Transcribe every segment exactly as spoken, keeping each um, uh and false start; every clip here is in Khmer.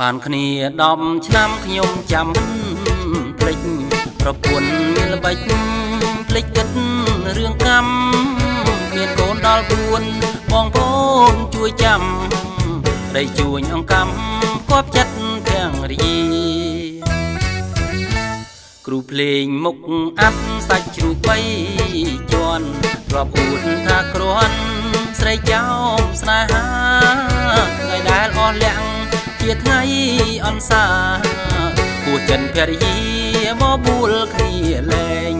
បានគ្នាដប់ឆ្នាំខ្ញុំចាំភ្លេចប្រពន្ធមានល្បិចភ្លេចគិតរឿងកម្មមានកូនដល់ពួនបងប្អូនជួយចាំដៃជួញអង្កម្មគប់ចិត្តទាំងរីគ្រូភ្លេងមុខអាប់សាច់ជ្រូកបីជាន់ធ្លាប់អួតថាគ្រាន់ស្រីចោមស្នេហាថ្ងៃដែលអស់លាក់ជាថ្ងៃអន្សាពូចិនភរិយាមកបួលគ្នាលែង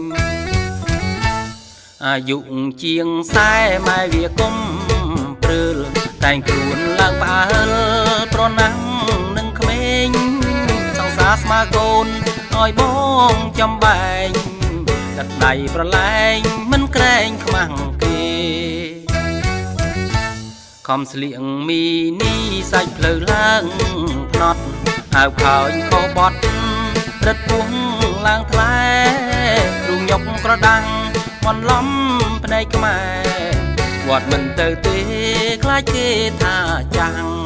អាយុជាងខ្សែម៉ែវាគុំព្រើលតែងខ្លួនឡើងផ្អើលប្រណាំងនឹងក្មេងសង្សារស្មើកូនឲ្យបងចំបែងកាត់ដៃប្រឡែងមិនក្រែងខ្មាំងគេខំស្លៀងមីនីសាច់ភ្លៅឡើងភ្នត់អាវខោចខោបត់រឹតពោះឡើងថ្លែគ្រូញុកក្រដាំងមន់ឡំភ្នែកខ្មែរវត្តមិនទៅទេខ្លាចគេថាចាំង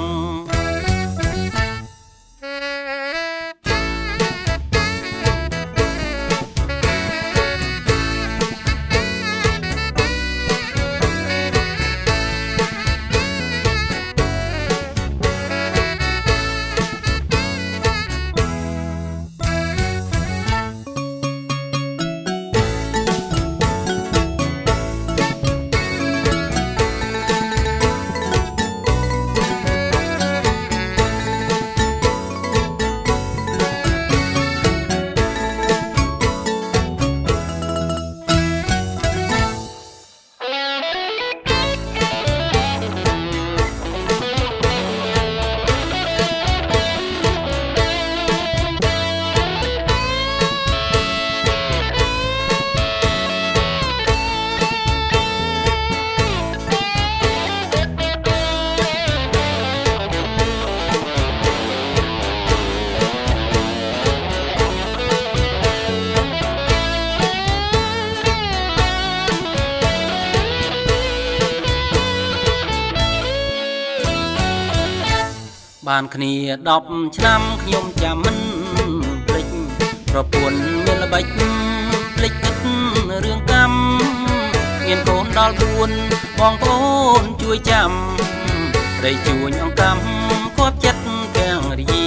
បានគ្នាដប់ឆ្នាំខ្ញុំចាំមិនភ្លេចប្រពន្ធមានល្បិចភ្លេចគិតរឿងកម្មមានកូនដល់ពួនបងប្អូនជួយចាំដៃជួញអង្កម្មគប់ចិត្តទាំងរី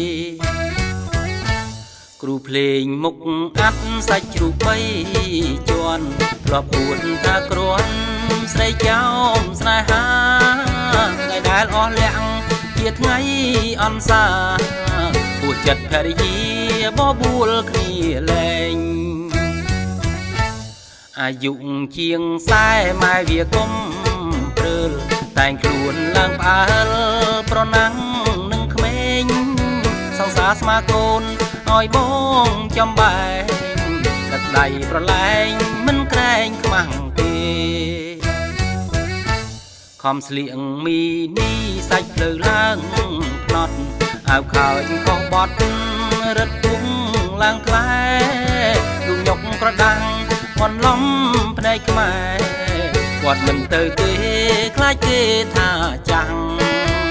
គ្រូភ្លេងមុខអាត់សាច់ជ្រូកបីជាន់ធ្លាប់ពួនថាគ្រាន់ស្រីចោមស្នេហាថ្ងៃដែលអស់លាក់ជាថ្ងៃអន្សាពូចិត្តភរិយាបបួលគ្នាលែងអាយុជាងខ្សែម៉ែវាគុំព្រើលតែងខ្លួនឡើងផ្អើលប្រណាំងនឹងក្មេងសង្សារស្មើកូនឲ្យបងចំបែងកាត់ដៃប្រឡែងមិនក្រែងខ្មាំងគេខំស្លៀងមីនីសាច់ភ្លៅឡើងភ្នត់អាវខោចខុសបត់រឹតពុះឡើងថ្លែទូញុកក្រដាំងមន់ឡំភ្នែកខ្មែរគាត់មិនទៅទេខ្លាចគេថាចាំង